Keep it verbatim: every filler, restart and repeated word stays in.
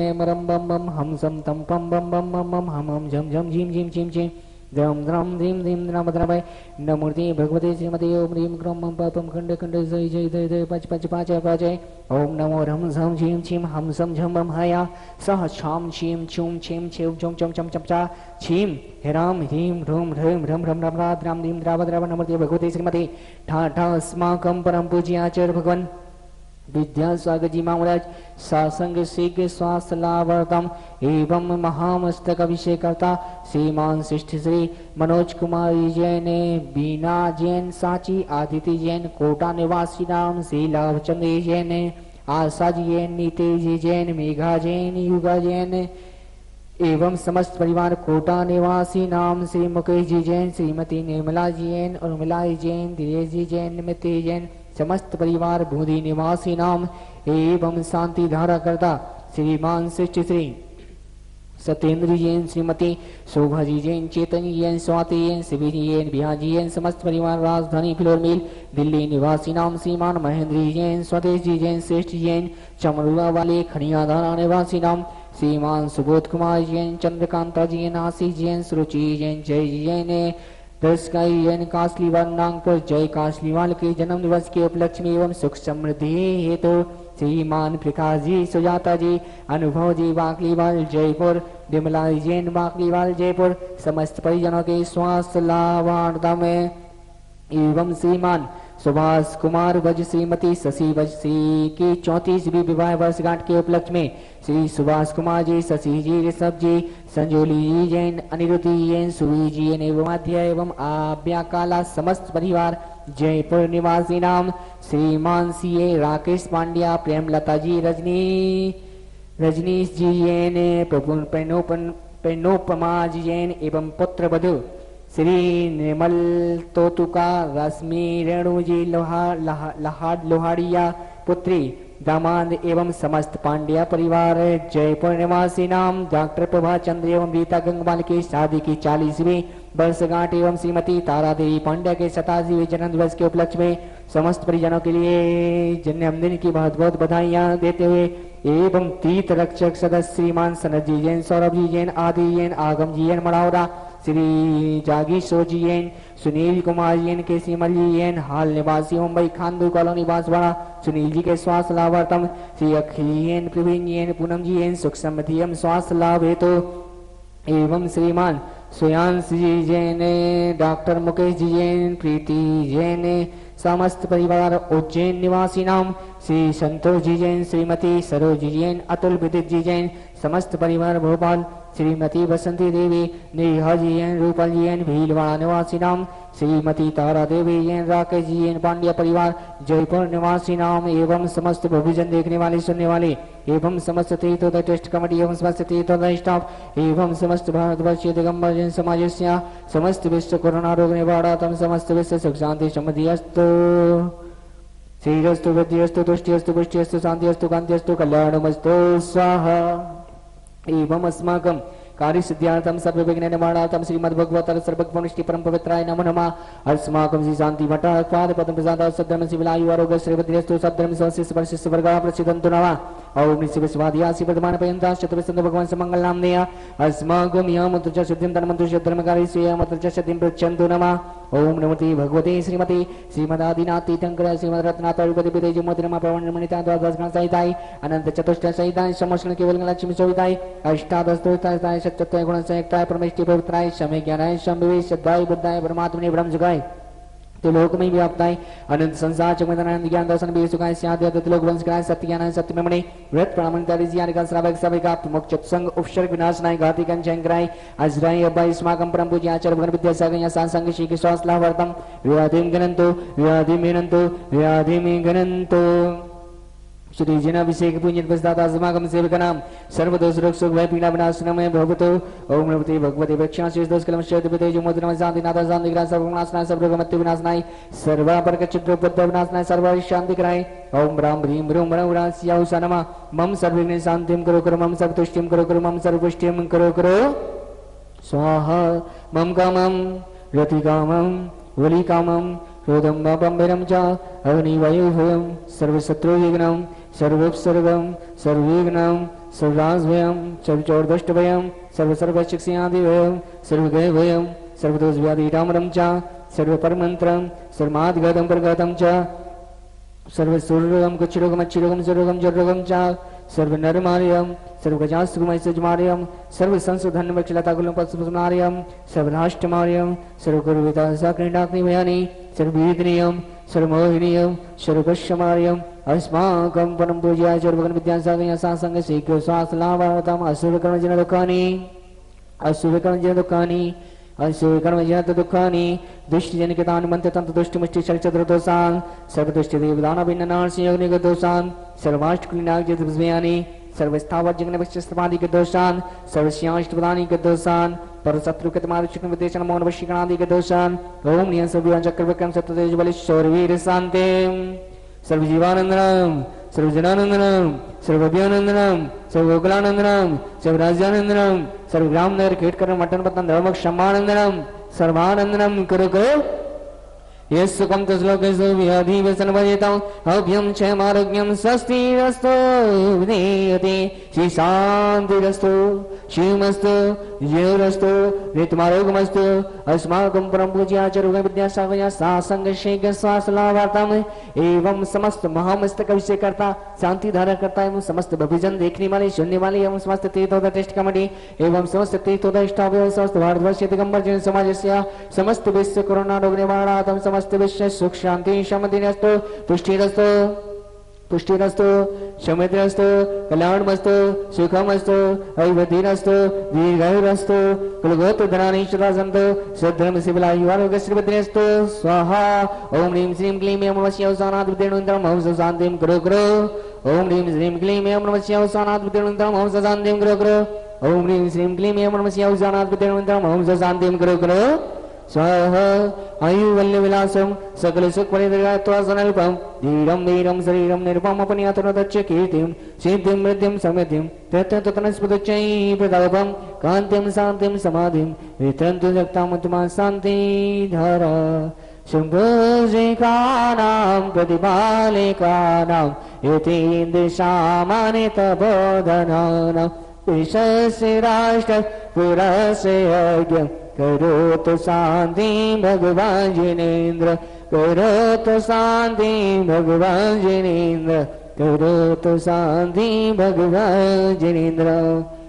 मरम बम बम हम सम तम पम बम बम बम बम हम हम झम झम झीम झीम झीम झीम द्रम द्रम धीम धीम द्रम द्रमय नमूर्ति भगवती श्रीमती ओम ह्रीम क्रम मम पापम खंड खंड जय जय जय जय पच पच पाच पाचय ओम नमो रम झम झीम छीम हम सम झम बम हया सह छाम छीम छूम छीम छेव चम चम चम चम चा छीम ह्राम ह्रीम ह्रूम ह्रीम ह्रम ह्रम ह्रम रा द्राम धीम द्राव द्राव नमूर्ति भगवती श्रीमती ठा ठा अस्माकं परम पूज्य आचार्य भगवान विद्या स्वागत जी महाराज सासंग शीघ्र स्वास्थ्य लाभर्तम एवं महामस्तक अभिषेकर्ता श्रीमान शिष्ट श्री मनोज कुमार जैन बीना जैन साची आदित्य जैन कोटा निवासी नाम श्री लाभचंद्र जैन आशा जैन नीतेज जैन मेघा जैन युगा जैन एवं समस्त परिवार कोटा निवासी नाम श्री मुकेश जी जैन श्रीमती निर्मला जैन और उर्मिला जैन दिनेश जी जैन निमित्त जैन समस्त परिवार बूंदी निवासी नाम एवं शांति धारा करता श्रीमान शिष्ट श्री सत्येंद्र जैन श्रीमती शोभा जी जैन चेतन जैन स्वाति जैन शिवी जैन बिहाजी जैन समस्त परिवार राजधानी फिलोर मिल दिल्ली निवासी नाम श्रीमान महेंद्र जैन स्वदेश जी जैन श्रेष्ठ जैन चमरुआ वाले खनियाधारा निवासी नाम श्रीमान सुबोध कुमार जैन चंद्रकांता जैन आशीष जैन सुरुचि जैन जय जैन दर्शकाई जैन कासलीवाल नागपुर जय कासलीवाल के जन्म दिवस के उपलक्ष्य में एवं सुख समृद्धि हेतु तो श्रीमान प्रकाश जी सुजाता जी अनुभव जी बाकलीवाल जयपुर विमला जैन बाकलीवाल जयपुर समस्त परिजनों के स्वास्थ्य लाभार्थता में एवं श्रीमान सुभाष कुमार वज श्रीमती शशि वज श्री की चौंतीसवीं विवाह वर्षगांठ के उपलक्ष्य में श्री सुभाष कुमार जी शशि जी ऋषभ जी संजोली जी जैन अनिरुद्ध जैन सुवी जी एवं आध्या एवं आव्या काला समस्त परिवार जयपुर निवासी नाम श्रीमान सी ए राकेश पांड्या प्रेमलता जी रजनी रजनीश जी जैन प्रभु प्रणोपमा जी जैन एवं पुत्र वधु श्री निर्मल तोतुका रश्मि रेणु जी लोहा लहाड लोहाड़िया पुत्री दामाद एवं समस्त पांड्या परिवार जयपुर निवासी नाम डॉक्टर प्रभा चंद्र एवं रीता गंगवाल की शादी की चालीसवीं वर्षगांठ एवं श्रीमती तारा देवी पांड्या के सतासीवें जन्म दिवस के उपलक्ष्य में समस्त परिजनों के लिए जन्मदिन की बहुत बहुत बधाइयां देते हुए एवं तीर्थ रक्षक सदस्य श्रीमान सनत जी जैन सौरभ जी जैन आदि जैन आगम जी जैन मड़ावरा श्री जागीशो जी जैन सुनील कुमार जैन के सिमल जी जैन हाल निवासी मुंबई खानदू कॉलोनी बांसवाड़ा सुनील जी के स्वास्थ्य लाभार्थम श्री अखिल जैन प्रवीण जैन पूनम जी जैन सुख समृद्धि एवं स्वास्थ्य लाभ हेतु एवं श्रीमान सुयांश जी जैन डॉक्टर मुकेश जी जैन प्रीति जैन समस्त परिवार उज्जैन निवासी नाम श्री संतोष जी जैन श्रीमती सरोज जी जैन अतुल विदित जी जैन समस्त परिवार भोपाल श्रीमती बसंती देवी नेहा जी जैन रूपल जी जैन भीलवाड़ा निवासी नाम श्रीमती तारा देवी जैन राकेश जी जैन पांड्या परिवार जयपुर निवासी नाम एवं समस्त भविजन देखने वाले सुनने वाले एवं समस्त तीर्थोदय ट्रस्ट कमेटी एवं समस्त तीर्थोदय स्टाफ एवं समस्त भारतवर्षीय दिगंबर जैन समाज समस्त विश्व कोरोना रोग निवारणार्थम समस्त विश्व सुख शांति समृद्धि अस्तु श्रीरस्तु वृद्धिस्तु तुष्टिस्तु पुष्टिस्तु शांतिस्तु कांतिस्तु कल्याणमस्तु स्वाहा एवं अस्माकं कार्य सिद्ध्यार्थम सर्व विघ्न निवारणार्थम श्रीमद् भगवत सर्वज्ञ परम पवित्राय नमो नमः अस्माकं श्री शांति भट्टा पाद पद्म प्रसाद सद्धर्म शिवलायु आरोग्य श्रीवद्रेस्तु सद्धर्म सवशिष्ट वर्षिष्ठ वर्गा प्रसिद्धंतु नमः ओम निशिव स्वादियासि वर्धमान पर्यंता चतुर्विंद भगवान समंगल नाम नेय अस्माकं यमंत्र च सिद्धिं तन्मंत्र च धर्मकारी श्रेयमंत्र च सिद्धिं पृच्छन्तु नमः ओम नमोति भगवते श्रीमती श्रीमदादिनाथ तीर्थंकर श्रीमद रत्नाथ विपति विदे जुमोति नमः प्रवणमणिता द्वादश गण सहिताय अनंत चतुष्ट सहिताय समोषण केवल लक्ष्मी सहिताय अष्टादश स्तोत्राय सत्यत्व गुण संयुक्ताय परमेष्टि पवित्राय समय ज्ञानाय संविवेश सद्भाय बुद्धाय परमात्मने ब्रह्म जुगाय तो लोक में व्याप्ताय अनंत संसार चमदानंद ज्ञान दर्शन भी सुखाय स्याद्य लोक वंश कराय सत्य ज्ञान सत्य में मणि व्रत प्रमाण तारी ज्ञान का श्रावक सभी का मोक्ष संग उपसर्ग विनाशनाय घाती कंचन कराय अजराय अबाई स्माकं परम पूज्य आचार्य भगवान विद्यासागर या सांसंग श्री के स्वास्थ्य लाभार्थम व्याधिम गणन्तो व्याधिम गणन्तो व्याधिम गणन्तो श्री जनाभिषेक पुण्य प्रसादा समागम सेवक नाम सर्वदोष रोग सुख भय पीड़ा विनाशनमय भवतो ओम नमोते भगवते वक्षां शेष दोष कलम शेष विदे जो मोदनम शांति नाथ शांति ग्रह सर्व विनाशनाय सर्व रोग मृत्यु विनाशनाय सर्व परक चित्र उपद्रव विनाशनाय सर्व शांति कराय ओम राम ह्रीम ह्रूम ह्रौं रास्याहु सनमा मम सर्वविघ्न शांतिं करो करो मम सर्वतुष्टिं करो करो मम सर्वपुष्टिं करो करो स्वाहा मम कामं रति कामं वली कामं क्रोधं पापं च अग्निवायुः सर्वशत्रुविघ्नं सर्वोपसर्गं सर्वविघ्नं सर्वराजभयं सर्वचोरदुष्टभयं सर्वसर्वशिक्षयादिभयं सर्वगयभयं सर्वदोषव्याधिडामरं च सर्वपरमन्त्रं सर्वमादिगतं परगतं च सर्वसुररोगं कुष्ठरोगं अच्छरोगं सुरोगं जरोगं च सर्वनरमार्यं सर्वगजास्तुमैसजमार्यं सर्वसंसधन्वक्षलताकुलं पत्सुमार्यं सर्वराष्ट्रमार्यं सर्वकुरुवितासाक्रीडाग्निमयानि सर्ववीदनीयं सर्वमोहिनीयं सर्वकुशमार्यं अस्माकं परम पूज्याय सर्वगण विद्यासागरं सासंग सीक्यो स्वासलावातम असुरकर्मजन दुःखानि असुरकर्मजन दुःखानि असुरकर्मजन दुःखानि दुष्टजनकितानि मंत्रतंत्र दुष्टमुष्टि चलचद्रदोषान् सर्वदुष्टदेवदानभिन्ननार्षयोनिगदोषान् सर्वाष्टकुलिनागजद्विजयानि सर्वस्थावज्जग्नवक्षस्त्रपादिगदोषान् सर्वस्याष्टपदानिगदोषान् परशत्रुकतमारुचिकविदेशन मौनवशिकणादिगदोषान् ओम नियं सर्वं चक्रविक्रम सत्यतेजबलिश्वरवीर शान्तिं सर्वजीवानन्दनं सर्वजनानन्दनं सर्वभ्यानन्दनं सर्वगोकुलानन्दनं सर्वराज्यानन्दनं सर्वग्रामनगर कीटकरण मटनपतन धर्मक्षमानन्दनं सर्वानन्दनं कुरु कुरु यस्सुकं तस्लोकेषु व्याधिव्यसनभजेतां अभ्यं क्षयमारोग्यं स्वस्तिरस्तु विधीयते श्री शान्तिरस्तु शिवमस्तु जयोरस्तु ऋतुमारोगमस्तु अस्माकं परम पूज्याचार्य विद्यासागरया सासंगशेख स्वासलावार्ताम एवं समस्त महामस्तक अभिषेकर्ता शांति धारा करता एवं समस्त भविजन देखने वाले सुनने वाले एवं समस्त तीर्थोदय टेस्ट कमेटी एवं समस्त तीर्थोदय स्टाफ एवं समस्त भारतवर्ष दिगंबर जन समाजस्य समस्त विश्व कोरोना रोग निवारणार्थं समस्त विश्व सुख शांति समृद्धिरस्तु तुष्टिरस्तु पुष्टिरस्तु समृद्धिरस्तु कल्याणमस्तु सुखमस्तु ऐवधिरस्तु दीर्घायुरस्तु कुलगोत्रधनानीश्वरा सन्तु सद्धर्म शिवलायुवारोग्यश्रीभद्रेस्तु स्वाहा ओम ह्रीं श्रीं क्लीं एं नमः अवसानात् विद्येनुन्तरं हंस शान्तिं कुरु कुरु ओम ह्रीं श्रीं क्लीं एं नमः अवसानात् विद्येनुन्तरं हंस शान्तिं कुरु कुरु ओम ह्रीं श्रीं क्लीं एं नमः अवसानात् विद्येनुन्तरं हंस शान्तिं कुरु कुरु स्वाहा आयुवल्यविलासं सकल सुखपरिदर्गात्वासनल्पं धीरं वीरं शरीरं निरुपम् अपनीयतनुदच्च कीर्तिं सिद्धिं वृद्धिं समृद्धिं तत्ततनस्पदच्चै प्रतापं कान्तिं शान्तिं समाधिं वितरन्तु जगतामुत्तमा शान्तिधारा शम्भुजिकानां प्रतिपालिकानां यतीन्द्रसामानितबोधनानां विश्वस्य राष्ट्र पुरस्य यज्ञं करोतु शांति भगवान जिनेन्द्र करोतु शांति भगवान जिनेन्द्र करोतु शांति भगवान जिनेन्द्र।